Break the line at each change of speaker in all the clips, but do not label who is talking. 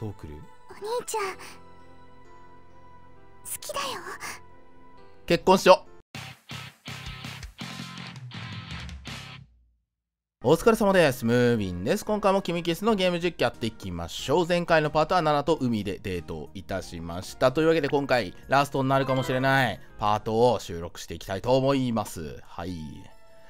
どう来る？
お兄ちゃん好きだよ。
結婚しよう。お疲れ様です。ムービンです。今回も君キスのゲーム実況やっていきましょう。前回のパートは7と海でデートいたしました。というわけで今回ラストになるかもしれないパートを収録していきたいと思います。はい。い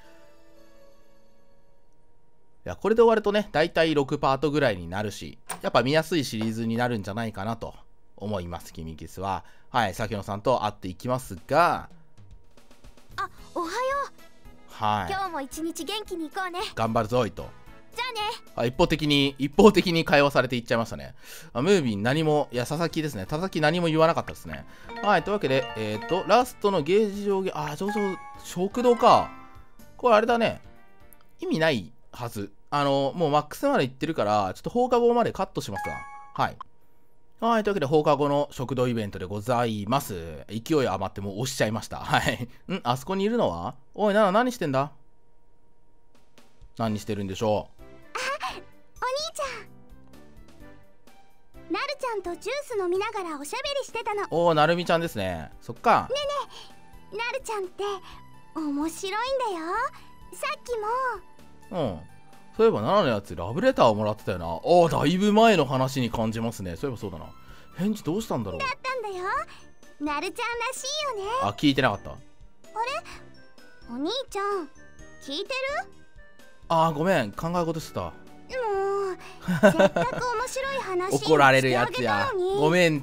や、これで終わるとね、だいたい6パートぐらいになるし、やっぱ見やすいシリーズになるんじゃないかなと思います。君キスは。はい、崎野さんと会っていきますが、
あ、おはよう。
はい。
今日も一日元気に行こうね。
頑張るぞいと。
じゃあね。
一方的に会話されていっちゃいましたね。ムービー何も、いや、佐々木ですね。佐々木何も言わなかったですね。はい、というわけで、ラストのゲージ上下、食堂か。これあれだね。意味ないはず。もうマックスまで行ってるから、ちょっと放課後までカットしますわ。はい。はい、というわけで放課後の食堂イベントでございます。勢い余ってもう押しちゃいました。はい。あそこにいるのは？おい、何してんだ？何してるんでしょう？
お兄ちゃん。なるちゃんとジュース飲みながらおしゃべりしてたの。
おー、なるみちゃんですね。そっか。
ねえねえ、なるちゃんって面白いんだよ。さっきも。
うん。そういえば奈々のやつラブレターをもらってたよな。おー、だいぶ前の話に感じますね。そういえばそうだな。返事どうしたんだろう。
だったんだよ。なるちゃんらしいよね。
あ、聞いてなかった。
あれ、お兄ちゃん聞いてる？
あー、ごめん、考え事してた。
もうせっかく面白い話
怒られるやつ
してあ
や
げたのに。
ごめんって。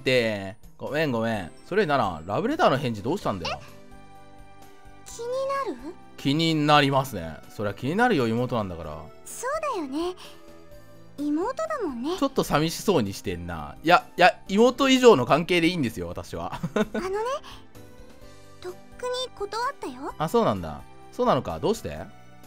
ごめん。それならラブレターの返事どうしたんだよ。
気になる？
気になりますね。そりゃ気になるよ、妹なんだから。
そうだよね。妹だもんね。
ちょっと寂しそうにしてんな。いや、妹以上の関係でいいんですよ、私は。
とっくに断ったよ。
あ、そうなんだ。そうなのか。どうして？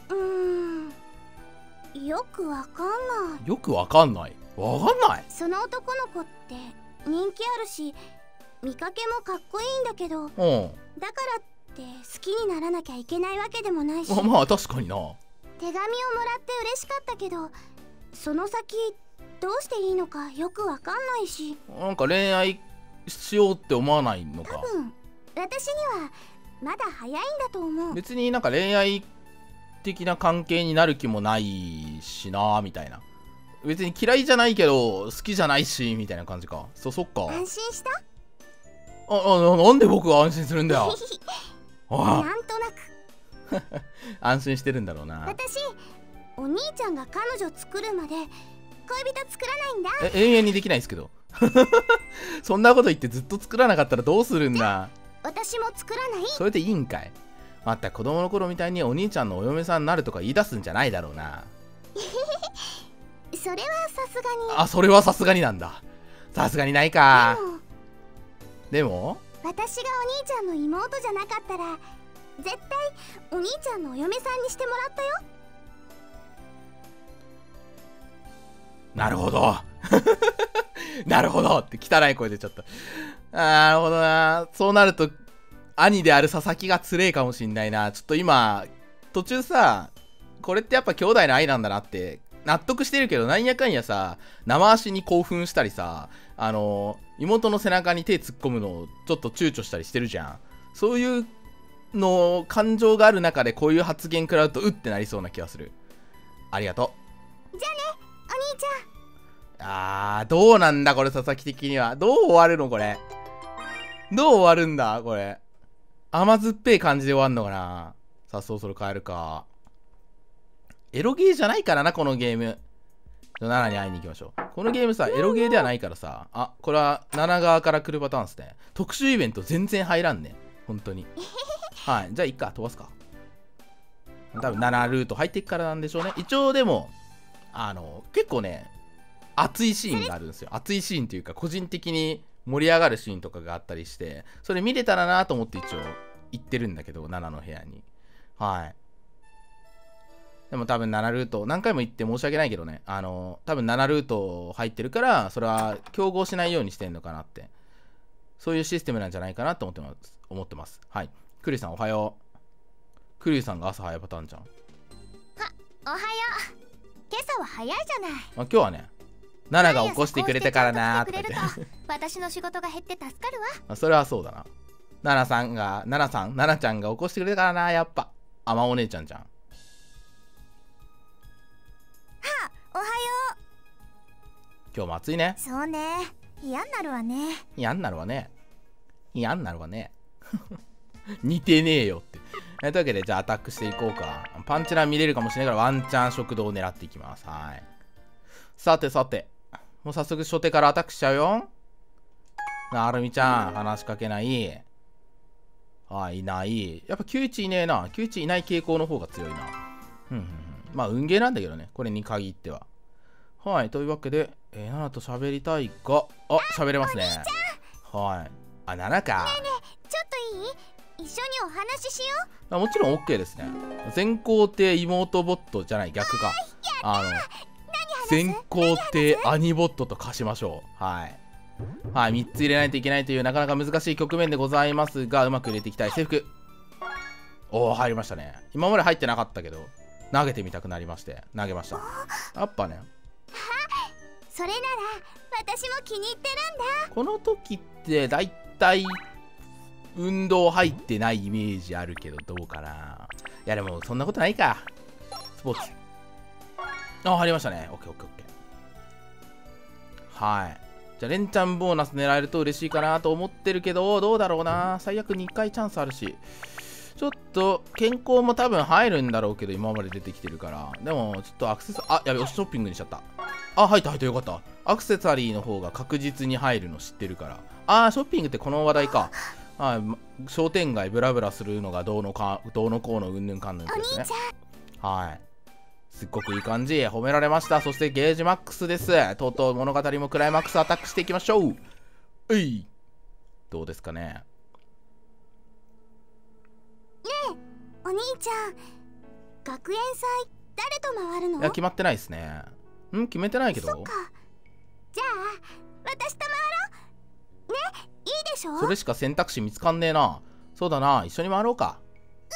よくわかんない。
よくわかんない。
その男の子って人気あるし、見かけもかっこいいんだけど、
うん。
だからって好きにならなきゃいけないわけでもないし。
まあ確かにな。
手紙をもらって嬉しかったけど、その先どうしていいのかよくわかんないし。
なんか恋愛しようって思わないのか。
多分私にはまだ早いんだと思う。
別になんか恋愛的な関係になる気もないしなみたいな。別に嫌いじゃないけど好きじゃないしみたいな感じか。そっか。
安心した？
なんで僕が安心するんだよ。
なんとなく
安心してるんだろうな。
私、お兄ちゃんが彼女作るまで恋人作らないんだ。
永遠にできないですけど。そんなこと言ってずっと作らなかったらどうするんだ。
私も作らない。
それでいいんかい。また子供の頃みたいにお兄ちゃんのお嫁さんになるとか言い出すんじゃないだろうな。
それはさすがに。
あ、それはさすがになんだ。さすがにないか。でも
私がお兄ちゃんの妹じゃなかったら絶対お兄ちゃんのお嫁さんにしてもらったよ。
なるほど。なるほどって汚い声出ちゃった。なるほどな。そうなると兄である佐々木がつれえかもしんないな。ちょっと今途中さ、これってやっぱ兄弟の愛なんだなって納得してるけど、なんやかんやさ、生足に興奮したりさ、妹の背中に手突っ込むのをちょっと躊躇したりしてるじゃん。そういうの感情がある中でこういう発言食らうとうってなりそうな気がする。ありがと
う。じゃあね、お兄ち
ゃん。どうなんだこれ、佐々木的には。どう終わるのこれ。どう終わるんだこれ。甘酸っぱい感じで終わんのかな。さあ、そろそろ帰るか。エロゲーじゃないからな、このゲーム。7に会いに行きましょう。このゲームさ、エロゲーではないからさ。あ、これは7側から来るパターンですね。特殊イベント全然入らんね。本当に。はい。じゃあ、いっか。飛ばすか。多分7ルート入っていくからなんでしょうね。一応でも、結構ね、熱いシーンがあるんですよ。熱いシーンというか、個人的に盛り上がるシーンとかがあったりして、それ見れたらなと思って一応行ってるんだけど、7の部屋に。はい。でも多分7ルート、何回も言って申し訳ないけどね、多分7ルート入ってるから、それは競合しないようにしてんのかなって。そういうシステムなんじゃないかなと思ってます。はい。クリさんおはよう。クリさんが朝早いパターンじゃん。
おはよう。今朝は早いじゃない。
今日はね、 ナナが起こしてくれたからなーとか言って。
私の仕事が減って助かるわ。
それはそうだな。ナナちゃんが起こしてくれたからな、やっぱ。あまお姉ちゃんじゃん。は
あ、おはよう。
今日も暑いね。
そうね。嫌になるわね。
嫌になるわね。嫌になるわね。似てねえよって。というわけで、じゃあアタックしていこうか。パンチラ見れるかもしれないからワンチャン食堂を狙っていきます。はい。さてさて。もう早速初手からアタックしちゃうよ。なるみちゃん、話しかけない。いない。やっぱ91いねえな。91いない傾向の方が強いな。まあ、運ゲーなんだけどね。これに限っては。はい。というわけで、ナナと喋りたいが、喋れますね。はい。ナナか。
ねえねえ、ちょっといい？一緒にお話ししよ
う。もちろん OK ですね。全皇帝妹ボットじゃない、逆か。全皇帝兄ボットと化しましょう。はい。はい、3つ入れないといけないというなかなか難しい局面でございますが、うまく入れていきたい。制服。入りましたね。今まで入ってなかったけど、投げてみたくなりまして、投げました。やっぱね。
それなら、私も気に入ってるんだ。
この時って、だいたい、運動入ってないイメージあるけど、どうかな。いや、でも、そんなことないか。スポーツ。入りましたね。オッケーオッケーオッケー。はい。じゃあ、連チャンボーナス狙えると嬉しいかなと思ってるけど、どうだろうな。最悪2回チャンスあるし。ちょっと、健康も多分入るんだろうけど、今まで出てきてるから。でも、ちょっとアクセス、やべ、ショッピングにしちゃった。入ったよかった。アクセサリーの方が確実に入るの知ってるから。ショッピングってこの話題か。商店街ブラブラするのがどうのこうのうんぬんかんぬんですね。はい。すっごくいい感じ。褒められました。そしてゲージマックスです。とうとう物語もクライマックスアタックしていきましょう。どうですかね。
ねえ、お兄ちゃん。学園祭、誰と回るの？
いや、決まってないですね。決めてないけど。
そっか。じゃあ、私と回ろう。ね、いいでしょ？
それしか選択肢見つかんねえな。そうだな、一緒に回ろうか。
や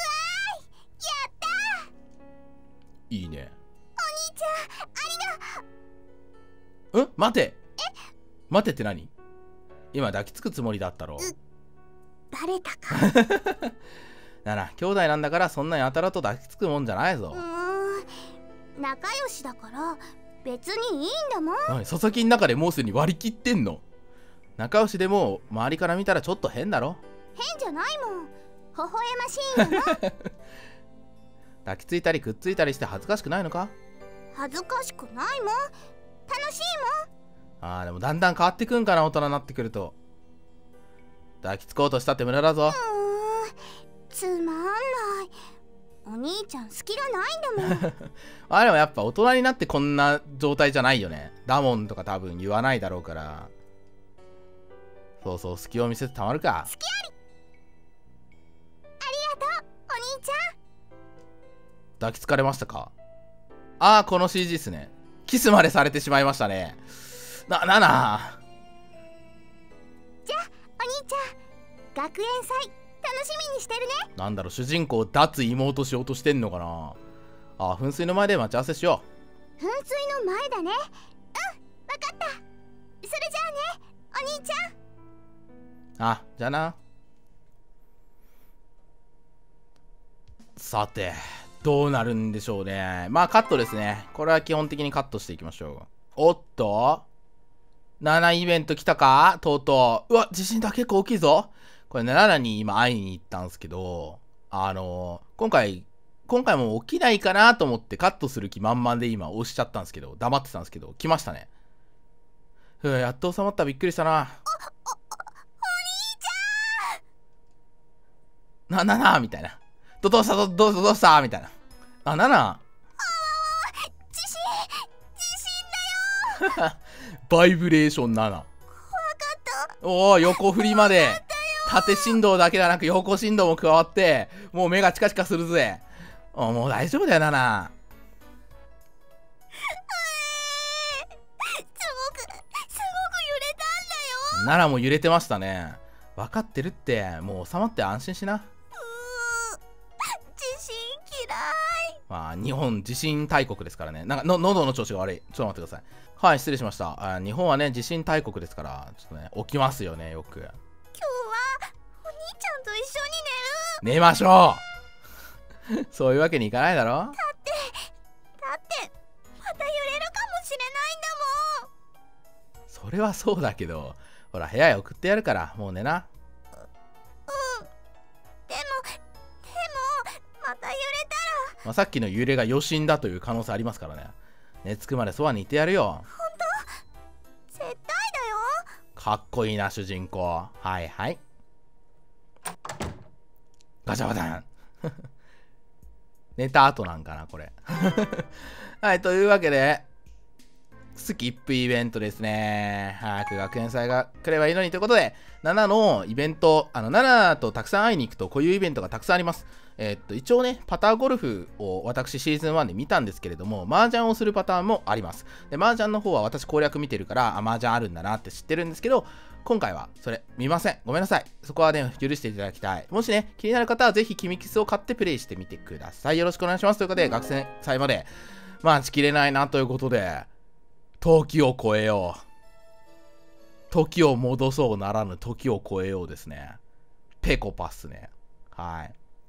った
ー！いいね。
お兄ちゃん、ありが。
待て待てって何？今抱きつくつもりだったろ。
バレたか。
兄弟なんだからそんなにやたらと抱きつくもんじゃないぞ。
仲良しだから別にいいんだもん。
佐々木の中でもうすでに割り切ってんの？仲良しでも周りから見たらちょっと変だろ？
変じゃないもん。微笑ましいんだもん。
抱きついたりくっついたりして恥ずかしくないのか？
恥ずかしくないもん。楽しい
もん。でもだんだん変わってくんかな、大人になってくると。抱きつこうとしたって無駄だぞ。
つまんない。お兄ちゃん隙がないんだもん。
でもやっぱ大人になってこんな状態じゃないよね。ダモンとか多分言わないだろうから。そうそう、隙を見せてたまるか。
隙あり。ありがとう、お兄ちゃん。
抱きつかれましたか？この CG っすね。キスまでされてしまいましたね。な。
じゃあ、お兄ちゃん、学園祭、楽しみにしてるね。
なんだろう、主人公脱妹しようとしてんのかな。噴水の前で待ち合わせしよ
う。噴水の前だね。わかった。それじゃあね、お兄ち
ゃん。じゃあな。さて、どうなるんでしょうね。カットですね。これは基本的にカットしていきましょう。おっと7イベント来たか？とうとう。地震だ、結構大きいぞ。これ7に今会いに行ったんですけど、今回も起きないかなと思ってカットする気満々で今押しちゃったんですけど、黙ってたんですけど、来ましたね。やっと収まった。びっくりしたな。
お兄ちゃん
なみたいな。どうしたみたいな。
地震だよ。
バイブレーション7。
怖かった。
横振りまで。縦振動だけではなく横振動も加わって、もう目がチカチカするぜ。もう大丈夫だよ、ナナ。
すごく揺れたんだよ。
ナナも揺れてましたね。分かってるって。もう収まって安心しな。
地震嫌い。
日本地震大国ですからね。なんか喉の調子が悪い。ちょっと待ってください。 はい、失礼しました。日本はね、地震大国ですから、ちょっとね、起きますよね、よく。
今日はお兄ちゃんと一緒に
寝ましょうそういうわけにいかないだろ。
だってまた揺れるかもしれないんだもん。
それはそうだけど、ほら、部屋へ送ってやるから、もう寝な。
でもまた揺れたら。
さっきの揺れが余震だという可能性ありますからね。寝つくまでそばにいてやるよ。
絶対だよ。
かっこいいな、主人公。はいはい。ガチャバタン寝た後なんかな、これ。はい、というわけで、スキップイベントですね。早く学園祭が来ればいいのにということで、7のイベント、7とたくさん会いに行くとこういうイベントがたくさんあります。一応ね、パターゴルフを私シーズン1で見たんですけれども、麻雀をするパターンもあります。で、麻雀の方は私攻略見てるから、麻雀あるんだなって知ってるんですけど、今回はそれ見ません。ごめんなさい。そこはね、許していただきたい。もしね、気になる方はぜひキミキスを買ってプレイしてみてください。よろしくお願いします。ということで、学生祭まで待ちきれないなということで、時を超えよう。時を戻そうならぬ時を超えようですね。ペコパっすね。はい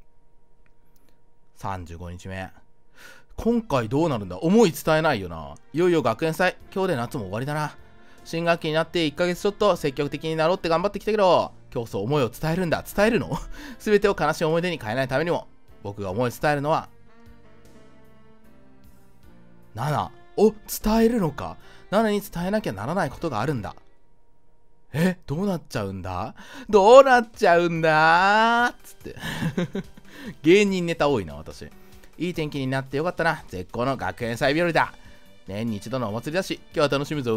。35日目。今回どうなるんだ。思い伝えないよな。いよいよ学園祭。今日で夏も終わりだな。新学期になって1ヶ月ちょっと積極的になろうって頑張ってきたけど、今日そう思いを伝えるんだ。伝えるの全てを悲しい思い出に変えないためにも、僕が思い伝えるのは、7。お、伝えるのか。7に伝えなきゃならないことがあるんだ。どうなっちゃうんだどうなっちゃうんだつって芸人ネタ多いな、私。いい天気になってよかったな。絶好の学園祭日和だ。年に一度のお祭りだし、今日は楽しむぞ。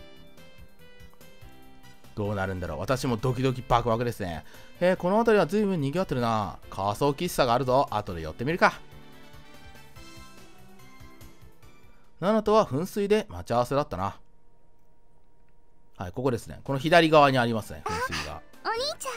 どうなるんだろう。私もドキドキバクバクですね。この辺りは随分賑わってるな。仮想喫茶があるぞ。後で寄ってみるか。ナナとは噴水で待ち合わせだったな。はい、ここですね。この左側にありますね、噴水が。
お兄ちゃん。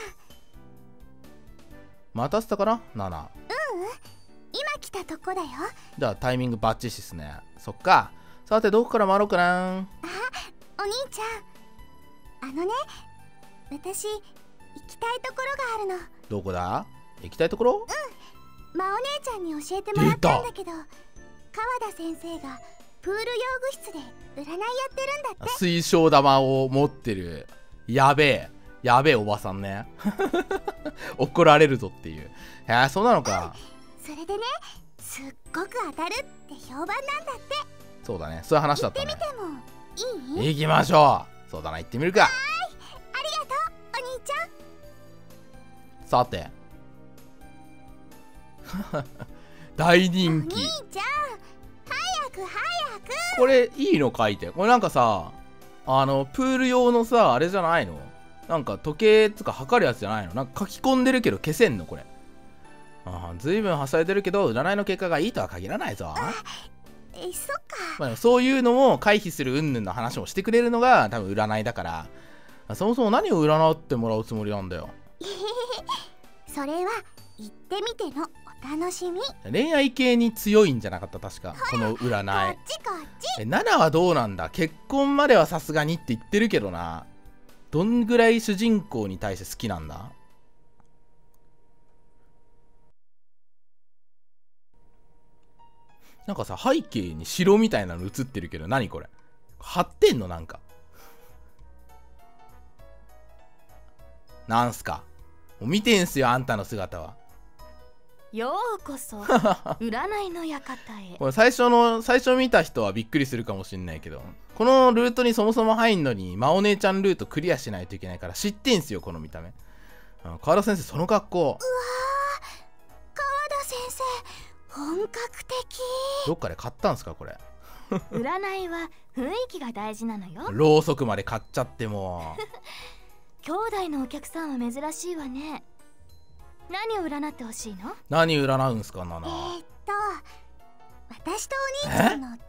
待たせたかな、ナナ。
今来たとこだよ。
じゃあタイミングバッチシですね。そっか。さてどこから回ろうかな。
お兄ちゃん。私行きたいところがあるの。
どこだ。行きたいところ。
お姉ちゃんに教えてもらったんだけど、川田先生がプール用具室で占いやってるんだって。
水晶玉を持ってるやべえおばさんね怒られるぞっていう。そうなのか。
それでね、すっごく当たるって評判なんだって。
そうだね、そういう話だったね。
行ってみてもいい？
行きましょう。そうだな、行ってみるか。
ありがとう、お兄ちゃん。
さて大人気。
お兄ちゃん、早く
これいいの書いて。これなんかさ、プール用のさ、あれじゃないの？なんか時計とか測るやつじゃないの？なんか書き込んでるけど消せんのこれ。ずいぶんはされてるけど、占いの結果がいいとは限らないぞ。
そっか。
そういうのを回避する云々の話をしてくれるのが多分占いだから、そもそも何を占ってもらうつもりなんだよ。
それは行ってみてのお楽しみ。
恋愛系に強いんじゃなかった？確かこの占い。
こっちこっち。
7はどうなんだ。結婚まではさすがにって言ってるけどな。どんぐらい主人公に対して好きなんだ。なんかさ、背景に城みたいなの映ってるけど、何これ。貼ってんのなんか。なんすか。もう見てんすよ、あんたの姿は。
ようこそ占いの館へ。
これ最初見た人はびっくりするかもしんないけど、このルートにそもそも入んのに真お姉ちゃんルートクリアしないといけないから知ってんすよ、この見た目。川田先生その格好。
うわー、川田先生本格的。
どっかで買ったんすかこれ。
占いは雰囲気が大事なのよ。
ろうそくまで買っちゃっても
兄弟のお客さんは珍しいわね。何を占ってほしいの？
何占うんすか、ナナ。
私とお兄ちゃんの前世です。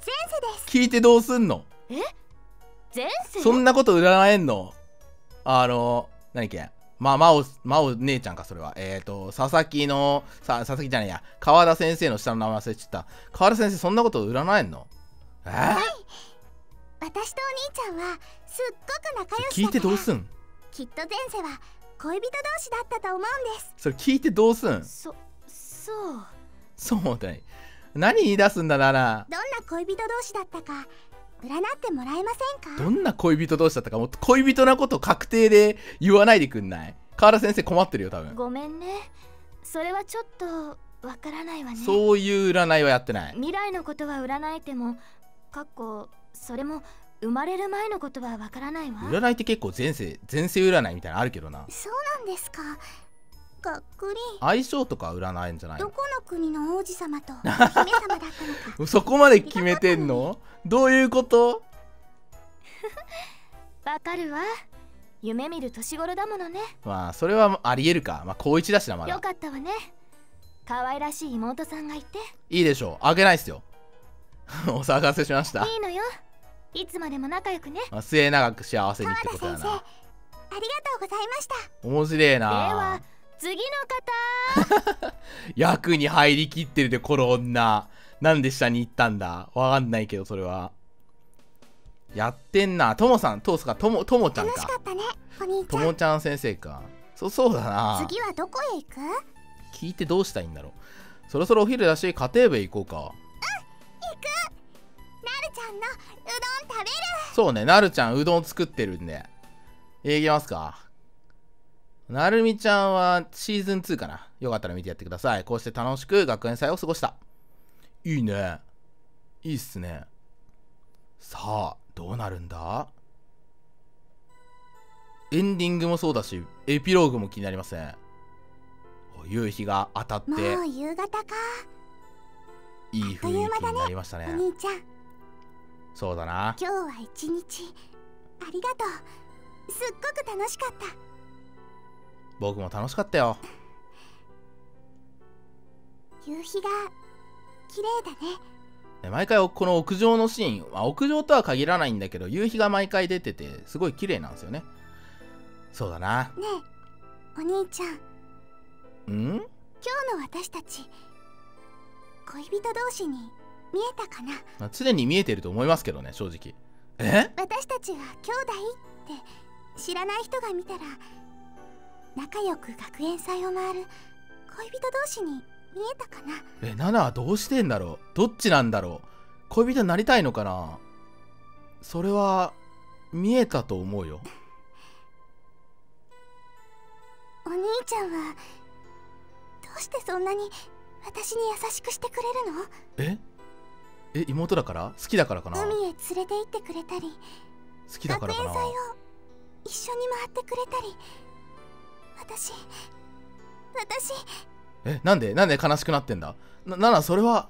聞いてどうすんの？
前世？
そんなこと占えんの？何っけ、真央姉ちゃんか、それは。佐々木じゃないや、川田先生の下の名前忘れちゃった。川田先生そんなこと占えんの？
私とお兄ちゃんはすっごく仲良し
聞いて
だから
どうすん？
きっと前世は恋人同士だったと思うんです。
それ聞いてどうすん？
そう
そうだい。何言い出すんだな。
どんな恋人同士だったか占ってもらえませんか？
どんな恋人同士だったか、もっと恋人なこと確定で言わないでくんない？河原先生困ってるよ多分。
ごめんね、それはちょっとわからないわね。
そういう占いはやってない。
未来のことは占えてもそれも生まれる前のことはわからないわ。
占いって結構前世占いみたいなのあるけどな。
そうなんですか。がっくり。
相性とか占えんじゃないの？
どこの国の王子様とお姫様だったのか
そこまで決めてんの？どういうこと？
わかるわ、夢見る年頃だものね。
まあそれはありえるか。まあ高一だしなま
よ
だ。
かったわね、可愛らしい妹さんがいて。
いいでしょう、あげないっすよ。お騒がせしました。
いいのよ、いつまでも仲良くね。
まあ末永く幸せにって
川田先生、
ことだな。
ありがとうございました。
面白え
では
な。
次の方。
役に入りきってるでこの女。なんで下に行ったんだわかんないけど、それはやってんな。ともさん、ともちゃん
楽し
か。
かったねお兄ち
と
ゃん。
もちゃん先生か。そうだな。
次はどこへ行く？
聞いてどうしたいんだろう。そろそろお昼だし家庭部へ行こうか。
なるちゃんのうどん食べる。
そうね、なるちゃんうどん作ってるんで行きますか。なるみちゃんはシーズン2かな。よかったら見てやってください。こうして楽しく学園祭を過ごした。いいね、いいっすね。さあどうなるんだ。エンディングもそうだしエピローグも気になりますね。夕日が当たって
もう夕方か。
いい雰囲気になりましたね。
お兄ちゃん、
そうだな。
今日は一日ありがとう。すっごく楽しかった。
僕も楽しかったよ。
夕日が綺麗だね。
毎回この屋上のシーン、まあ、屋上とは限らないんだけど夕日が毎回出ててすごい綺麗なんですよね。そうだな。
ねえお兄ちゃん、
ん？
今日の私たち恋人同士に見えたかな。
まあ、常に見えてると思いますけどね、正直。
私たちが兄弟って知らない人が見たら仲良く学園祭を回る恋人同士に見えたかな。
ナナはどうしてんだろう。どっちなんだろう。恋人になりたいのかな。それは見えたと思うよ。
お兄ちゃんはどうしてそんなに私に優しくしてくれるの？
妹だから？好きだからかな。
海へ連れて行ってくれたり、
好きだからかな。
学園祭を一緒に回ってくれたり。私
なんで悲しくなってんだ。ナナ、それは。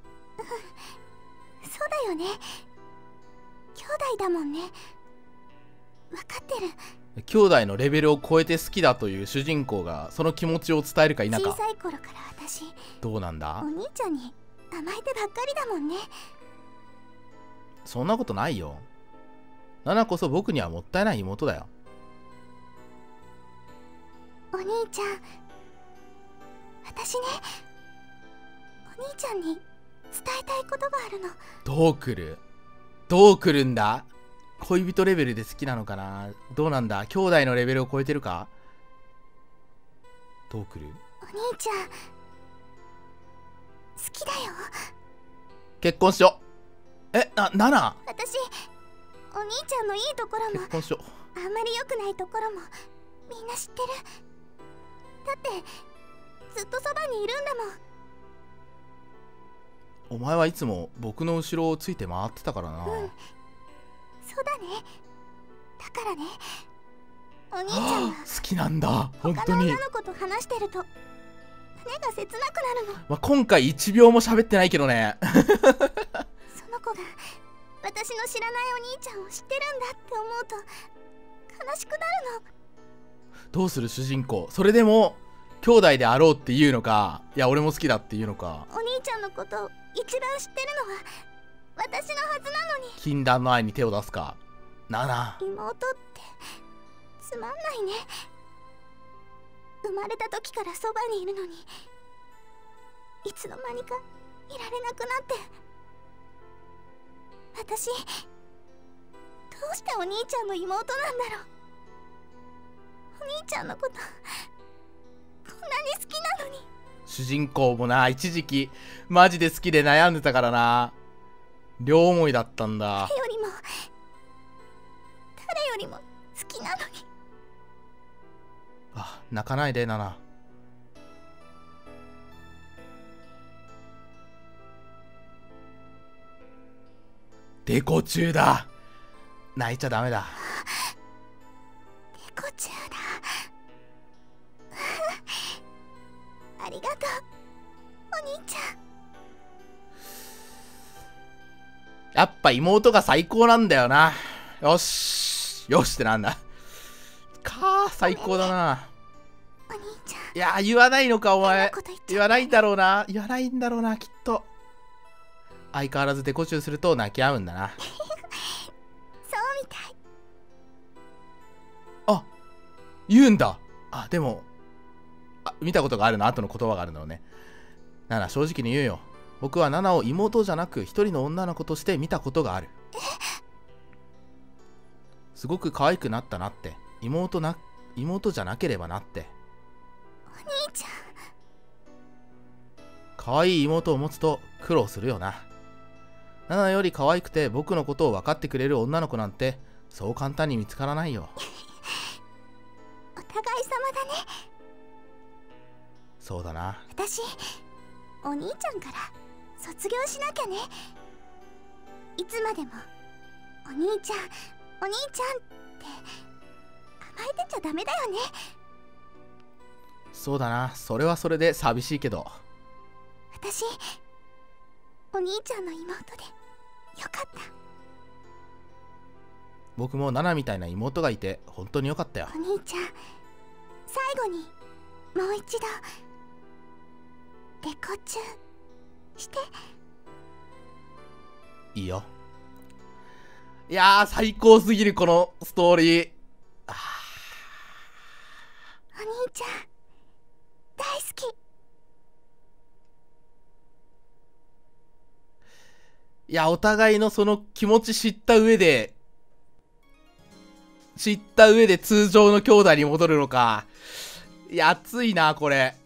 そうだよね、兄弟だもんね。分かってる。
兄弟のレベルを超えて好きだという主人公がその気持ちを伝えるか否か。
小さい頃から私
どうなんだ。
お兄ちゃんに甘えてばっかりだもんね。
そんなことないよ。ナナこそ僕にはもったいない妹だよ。
お兄ちゃん、私ね、お兄ちゃんに伝えたいことがあるの。
どう来るんだ。恋人レベルで好きなのかな。どうなんだ。兄弟のレベルを超えてるか。どう来る。
お兄ちゃん好きだよ。
結婚しよう。ナナ、
私お兄ちゃんのいいところも
結婚しよ
あんまり良くないところもみんな知ってる。だってずっとそばにいるんだもん。
う。お前はいつも僕の後ろをついて回ってたからな。
そうだね。だからね、お兄ちゃんは
好きなんだ本
他
当に。
の女の子と話してると胸が切なくなるの。
まあ、今回1秒も喋ってないけどね。
その子が私の知らないお兄ちゃんを知ってるんだって思うと悲しくなるの。
どうする主人公。それでも兄弟であろうっていうのか、いや俺も好きだっていうのか。
お兄ちゃんのこと一番知ってるのは私のはずなのに。
禁断の愛に手を出すか。ナナ、
妹ってつまんないね。生まれた時からそばにいるのにいつの間にかいられなくなって。私うしてお兄ちゃんの妹なんだろう。お兄ちゃんのことこんなに好きなのに。
主人公もな、一時期マジで好きで悩んでたからな。両思いだったんだ。
誰よりも好きなのに。
あ、泣かないでナナ。デコ中だ。泣いちゃダメだ。
デコ中だ。ありがとうお兄ちゃん。
やっぱ妹が最高なんだよな。よしよしってなんだかー、最高だな。
お兄ちゃん。
いや言わないのかお前。言わないんだろうな。きっと。相変わらずデコチューすると泣き合うんだな。
そうみたい。
あ、言うんだ。あ、でも見たことがあるの後の言葉があるのね。ナナ、正直に言うよ。僕はナナを妹じゃなく一人の女の子として見たことがある。すごく可愛くなったなって。妹じゃなければなって。
お兄ちゃん。
可愛い妹を持つと苦労するよな。ナナより可愛くて僕のことを分かってくれる女の子なんてそう簡単に見つからないよ。
お互い様だね。
そうだな。
私お兄ちゃんから卒業しなきゃね。いつまでもお兄ちゃんって甘えてちゃダメだよね。
そうだな。それはそれで寂しいけど。
私お兄ちゃんの妹でよかった。
僕もナナみたいな妹がいて本当によかったよ。
お兄ちゃん、最後にもう一度デコチューして。
いいよ。いやー、最高すぎるこのストーリー。
お兄ちゃん大好き。
いや、お互いのその気持ち知った上で通常の兄弟に戻るのか。いや、熱いなこれ。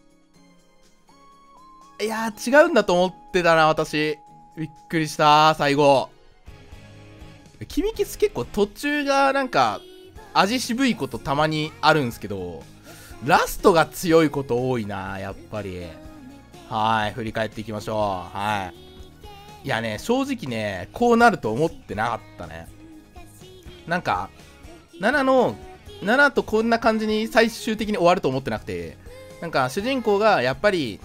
いや、違うんだと思ってたな私。びっくりした最後。キミキス結構途中がなんか味渋いことたまにあるんすけど、ラストが強いこと多いなやっぱり。はい、振り返っていきましょう。はい。いやね、正直ね、こうなると思ってなかったね。なんか7とこんな感じに最終的に終わると思ってなくて、なんか主人公がやっぱり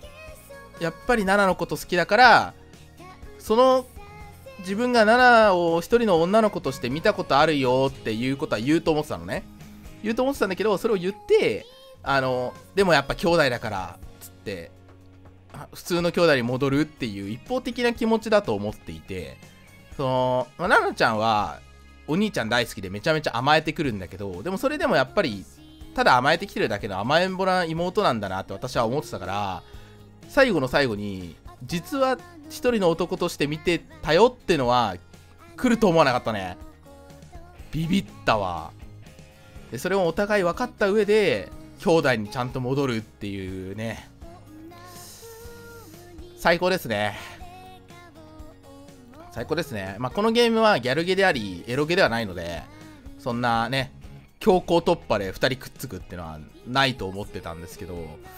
7のこと好きだから、その自分が7を一人の女の子として見たことあるよっていうことは言うと思ってたのね。言うと思ってたんだけど、それを言ってでもやっぱ兄弟だからつって普通の兄弟に戻るっていう一方的な気持ちだと思っていて、ナナちゃんはお兄ちゃん大好きでめちゃめちゃ甘えてくるんだけど、でもそれでもやっぱりただ甘えてきてるだけの甘えんぼな妹なんだなって私は思ってたから、最後の最後に実は一人の男として見てたよってのは来ると思わなかったね。ビビったわ。でそれをお互い分かった上で兄弟にちゃんと戻るっていうね、最高ですね。最高ですね。まあこのゲームはギャルゲでありエロゲではないので、そんなね強行突破で2人くっつくってのはないと思ってたんですけど、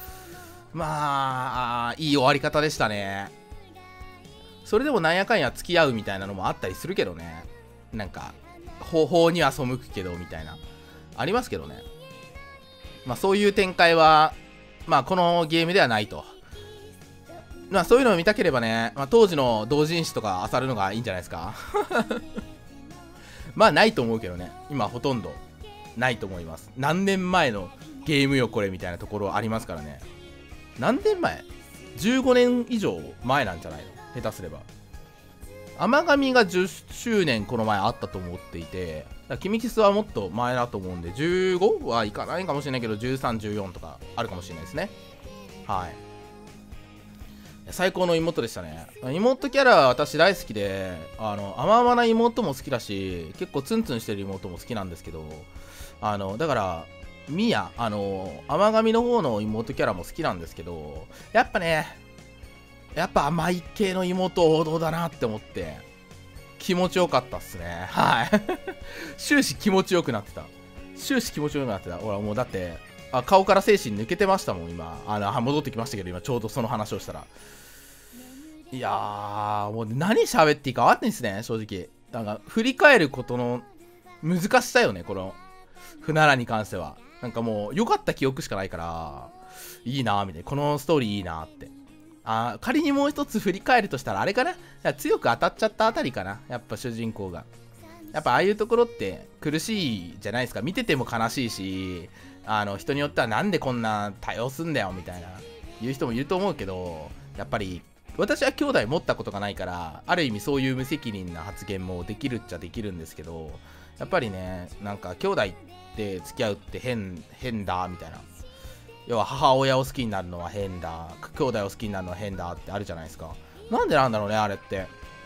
まあいい終わり方でしたね。それでもなんやかんや付き合うみたいなのもあったりするけどね。なんか法には背くけどみたいなありますけどね。まあそういう展開はまあこのゲームではないと。まあそういうのを見たければね、まあ、当時の同人誌とか漁るのがいいんじゃないですか。まあないと思うけどね。今ほとんどないと思います。何年前のゲームよこれみたいなところありますからね。何年前 ?15 年以上前なんじゃないの、下手すれば。甘神が10周年この前あったと思っていて、キミキスはもっと前だと思うんで、15はいかないかもしれないけど、13、14とかあるかもしれないですね。はい。い最高の妹でしたね。妹キャラは私大好きで、甘々な妹も好きだし、結構ツンツンしてる妹も好きなんですけど、だから、ミヤ、甘神の方の妹キャラも好きなんですけど、やっぱ甘い系の妹王道だなって思って、気持ちよかったっすね。はい。終始気持ちよくなってた。ほら、もうだって、顔から精神抜けてましたもん、今。戻ってきましたけど、今ちょうどその話をしたら。いやー、もう何喋っていいか分かんないですね、正直。なんか、振り返ることの難しさよね、この、フナラに関しては。なんかもう、良かった記憶しかないから、いいなーみたいな。このストーリーいいなーって。仮にもう一つ振り返るとしたら、あれかな、強く当たっちゃったあたりかな。やっぱ主人公が。やっぱああいうところって苦しいじゃないですか。見てても悲しいし、人によってはなんでこんな対応すんだよみたいな言う人もいると思うけど、やっぱり私は兄弟持ったことがないから、ある意味そういう無責任な発言もできるっちゃできるんですけど、やっぱりね、なんか兄弟って付き合うって変だみたいな、要は母親を好きになるのは変だ、兄弟を好きになるのは変だってあるじゃないですか。なんでなんだろうね、あれって。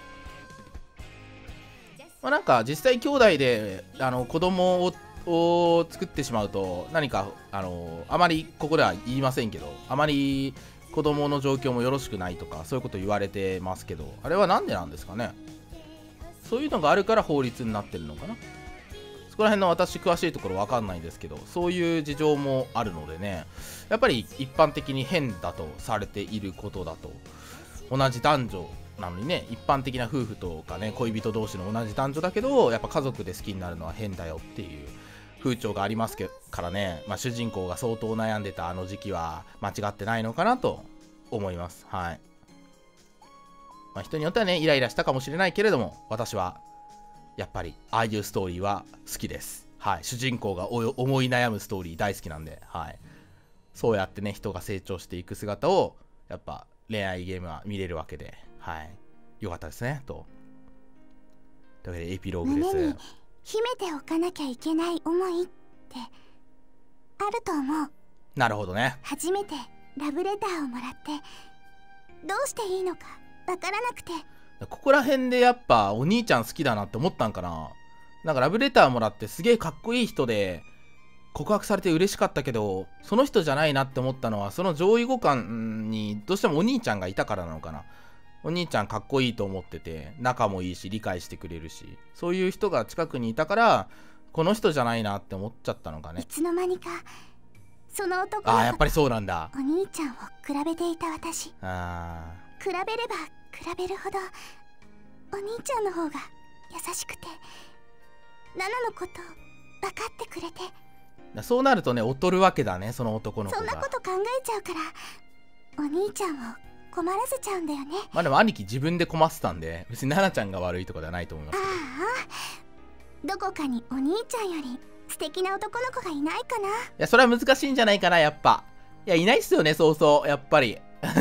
なんか実際兄弟で子供を作ってしまうと、何かあまりここでは言いませんけど、あまり子供の状況もよろしくないとか、そういうこと言われてますけど、あれはなんでなんですかね。そういうのがあるから法律になってるのかな。そこら辺の私詳しいところわかんないですけど、そういう事情もあるのでね、やっぱり一般的に変だとされていることだと、同じ男女なのにね、一般的な夫婦とかね、恋人同士の同じ男女だけど、やっぱ家族で好きになるのは変だよっていう風潮がありますからね、主人公が相当悩んでたあの時期は間違ってないのかなと思います。はい。人によってはね、イライラしたかもしれないけれども、私はやっぱりああいうストーリーは好きです。はい。主人公が思い悩むストーリー大好きなんで、はい。そうやってね、人が成長していく姿をやっぱ恋愛ゲームは見れるわけで、はい。よかったですね、と。というわけでエピローグです。
胸に秘めておかなきゃいけない思いってあると思う。
なるほどね。
初めてラブレターをもらってどうしていいのかわからなくて、
ここら辺でやっぱお兄ちゃん好きだなって思ったんかな。なんかラブレターもらってすげえかっこいい人で告白されて嬉しかったけど、その人じゃないなって思ったのは、その上位互換にどうしてもお兄ちゃんがいたからなのかな。お兄ちゃんかっこいいと思ってて、仲もいいし理解してくれるし、そういう人が近くにいたから、この人じゃないなって思っちゃったのかね。
いつの間にかその男の
やっぱりそうなんだ。
お兄ちゃんを比べていた私。比べれば比べるほどお兄ちゃんの方が優しくて、ナナのこと分かってくれて、
そうなるとね、劣るわけだね、その男の子が。
そんなこと考えちゃうからお兄ちゃんを困らせちゃうんだよね。
でも兄貴自分で困ってたんで、別に奈々ちゃんが悪いとかではないと思いますけど。
どこかにお兄ちゃんより素敵な男の子がいないかな。
いや、それは難しいんじゃないかな、やっぱ。いや、いないっすよね、そうそう、やっぱり。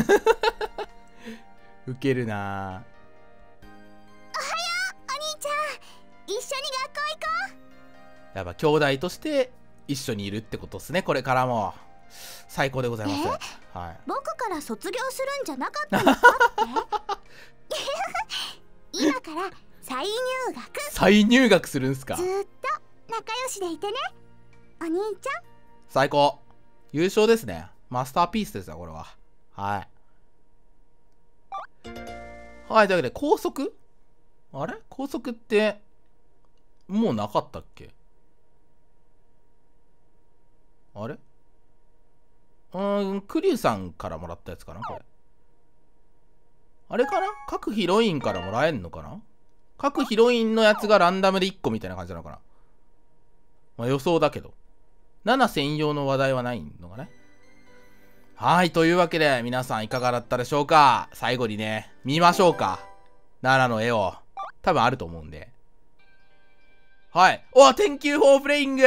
ウケるな。
おはようお兄ちゃん、一緒に学校行こう。
やっぱ兄弟として一緒にいるってことっすね、これからも。最高でございます。はい。
僕から卒業するんじゃなかったのかって今から再
入学するんすか。
ずっと仲良しでいてね、お兄ちゃん。
最高。優勝ですね。マスターピースですよ、これは。はい。はい、というわけで、高速あれ高速って、もうなかったっけ。あれクリュウさんからもらったやつかな、これ。あれかな、各ヒロインからもらえんのかな。各ヒロインのやつがランダムで1個みたいな感じなのかな。予想だけど。7専用の話題はないのかね。はい、というわけで、皆さんいかがだったでしょうか。最後にね、見ましょうか。7の絵を。多分あると思うんで。はい。Thank you for playing!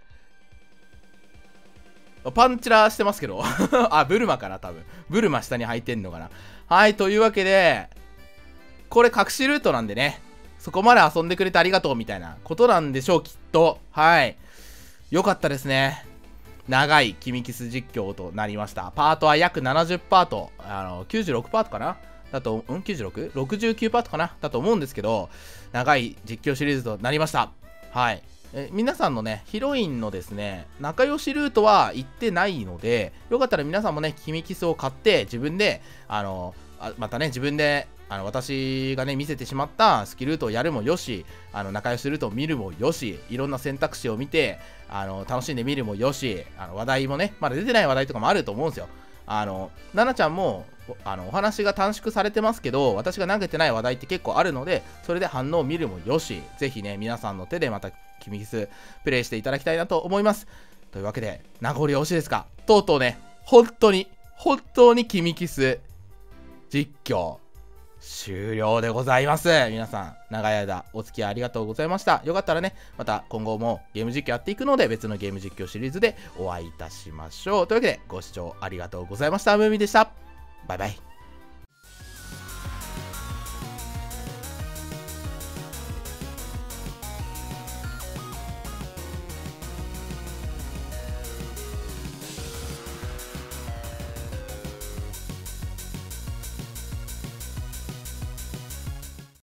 パンチラしてますけど。ブルマかな、多分。ブルマ下に履いてんのかな。はい、というわけで、これ隠しルートなんでね。そこまで遊んでくれてありがとうみたいなことなんでしょう、きっと。はい。よかったですね。 長いキミキス実況となりました。パートは約70パート、96パートかなだと、96?69 パートかなだと思うんですけど、長い実況シリーズとなりました。はい。皆さんのね、ヒロインのですね、仲良しルートは行ってないので、よかったら皆さんもね、キミキスを買って、自分で、またね、自分で、私がね、見せてしまったスキルートをやるもよし、仲良しルートを見るもよし、いろんな選択肢を見て、楽しんで見るもよし、話題もね、まだ出てない話題とかもあると思うんですよ。ナナちゃんも、お話が短縮されてますけど、私が投げてない話題って結構あるので、それで反応を見るもよし、ぜひね、皆さんの手でまたキミキスプレイしていただきたいなと思います。というわけで、名残惜しいですか？とうとうね、本当にキミキス実況終了でございます。皆さん、長い間お付き合いありがとうございました。よかったらね、また今後もゲーム実況やっていくので、別のゲーム実況シリーズでお会いいたしましょう。というわけで、ご視聴ありがとうございました。ムーミンでした。バイバイ。